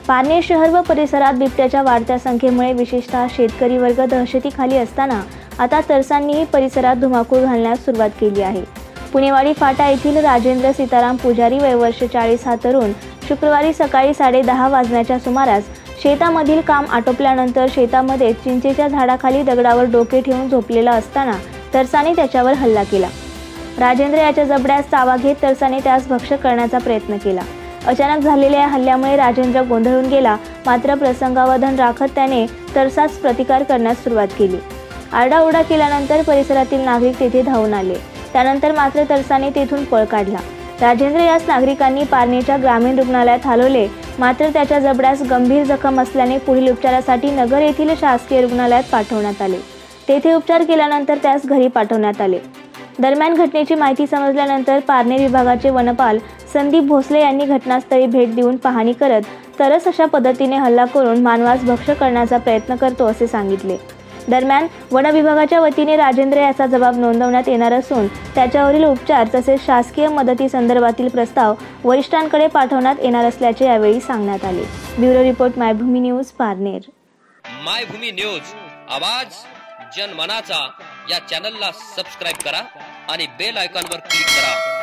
पारनेर शहर व परिसरात बिबट्याच्या वाढत्या संख्येमुळे विशेषतः शेतकरी वर्ग दहशतीखाली असताना आता तरसांनीही परिसरात धुमाकूळ घालण्यास सुरुवात केली आहे। पुणेवाडी फाटा येथील राजेंद्र सीताराम पुजारी वय वर्ष 40 हा तरुण शुक्रवारी सकाळी 10:30 वाजण्याच्या सुमारास शेतामधील काम आटोपल्यानंतर शेतामध्ये चिंचेच्या झाडाखाली दगडावर डोके ठेवून झोपलेला असताना तरसाने त्याच्यावर हल्ला केला। राजेंद्र याच्या जबड्यास चावा घेत तरसाने त्यास भक्ष्य करण्याचा प्रयत्न केला। अचानक झालेल्या या हल्ल्यामुळे राजेंद्र गोंधळून गेला, मात्र प्रसंगावधान राखत त्याने तरसास प्रतिकार करण्यास सुरुवात केली। आरडाओरडा केल्यानंतर परिसरातील नागरिक तेथे धावून आले। त्यानंतर मात्र तरसाने तेथून पळ काढला। राजेंद्र यास नागरिकांनी पारनेरच्या ग्रामीण रुग्णालयात हलवले, मात्र त्याच्या जबड्यास गंभीर जखम असल्याने पुढील उपचारासाठी नगर येथील शासकीय रुग्णालयात पाठवण्यात आले। तेथे उपचार केल्यानंतर त्यास घरी पाठवण्यात आले। दरम्यान घटनेची माहिती समजल्यानंतर पारनेर विभागाचे वनपाल संदीप भोसले यांनी घटनास्थळी भेट देऊन पाहणी करत तरस अशा पद्धतीने हल्ला करून मानवास भक्ष्य करण्याचा प्रयत्न करतो असे सांगितले। दरम्यान वन विभागाच्या वतीने राजेंद्र याचा जबाब नोंदवण्यात येणार असून त्याच्यावरील उपचार तसेच शासकीय मदती संदर्भातील प्रस्ताव वरिष्ठांकडे पाठवण्यात येणार असल्याचे यावेळी सांगण्यात आले। Bureau report Maybhumi news Parner. Maybhumi news आवाज जनमनाचा या चॅनलला सबस्क्राइब करा आणि बेल आयकॉनवर क्लिक करा।